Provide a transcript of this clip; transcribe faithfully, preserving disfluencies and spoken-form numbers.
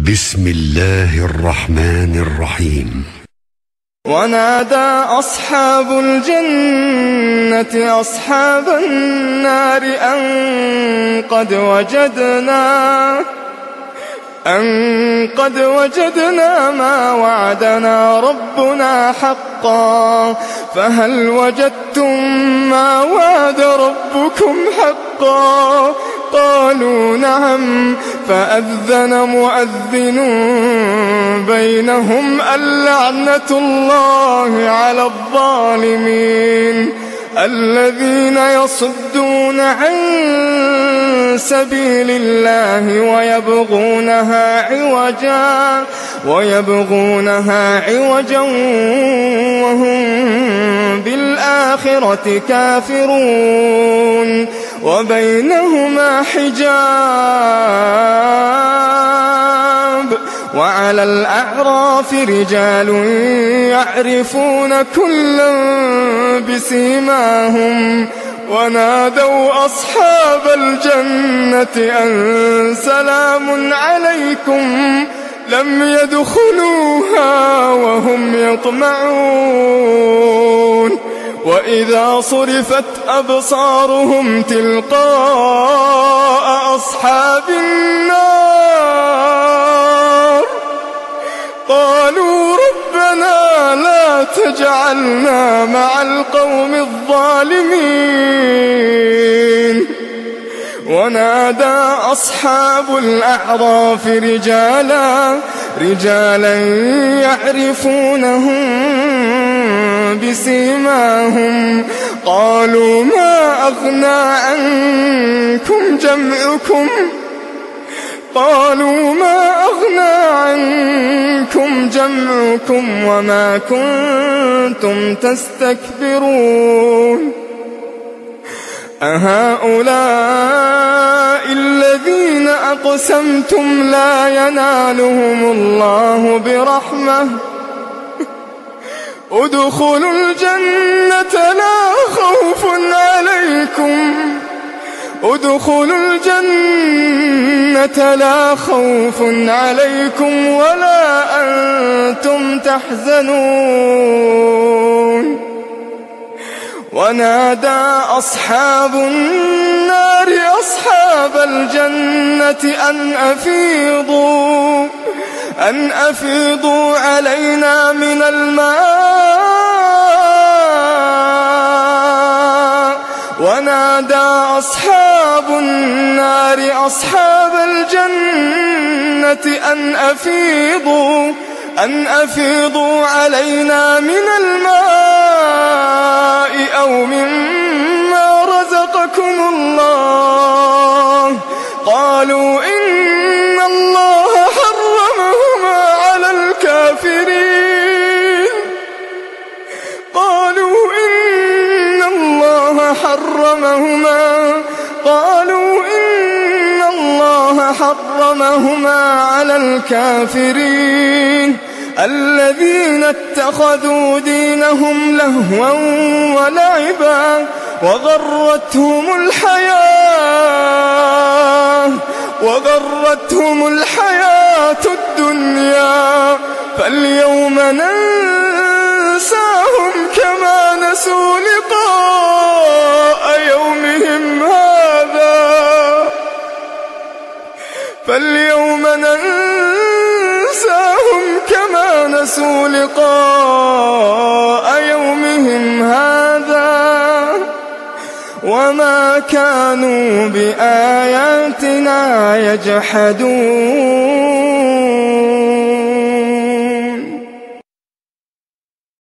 بسم الله الرحمن الرحيم. ونادى أصحاب الجنة أصحاب النار أن قد وجدنا أن قد وجدنا ما وعدنا ربنا حقا فهل وجدتم ما وعد ربكم حقا؟ قالوا نعم. فأذن مؤذن بينهم اللعنة الله على الظالمين الذين يصدون عن سبيل الله ويبغونها عوجا ويبغونها عوجا وهم بالآخرة كافرون وبينهما حجاب وعلى الأعراف رجال يعرفون كلا بسيماهم ونادوا أصحاب الجنة أن سلام عليكم لم يدخلوها وهم يطمعون وإذا صرفت أبصارهم تلقاء أصحاب النار قالوا ربنا لا تجعلنا مع القوم الظالمين. ونادى أصحاب الأعراف رجالا رجالا يعرفونهم بسيماهم قالوا ما أغنى عنكم جمعكم قالوا ما أغنى عنكم جمعكم وما كنتم تستكبرون أهؤلاء الذين أقسمتم لا ينالهم الله برحمة ادخلوا الجنة لا خوف عليكم ادخلوا الجنة لا خوف عليكم ولا أنتم تحزنون. ونادى أصحاب النار أصحاب الجنة أن أفيضوا أن أفيضوا علينا من الماء ونادى أصحاب النار أصحاب الجنة أن أفيضوا أن أفيضوا علينا من الماء أو مما رزقكم الله قالوا إن الله حرمهما على الكافرين قالوا إن الله حرمهما قالوا إن الله حرمهما على الكافرين الذين اتخذوا دينهم لهوا ولعبا وغرتهم الحياة وغرتهم الحياة الدنيا فاليوم ننساهم كما نسوا لقاء يومهم هذا فاليوم ننساهم كما نسوا لقاء يومهم هذا وما كانوا بآياتنا يجحدون.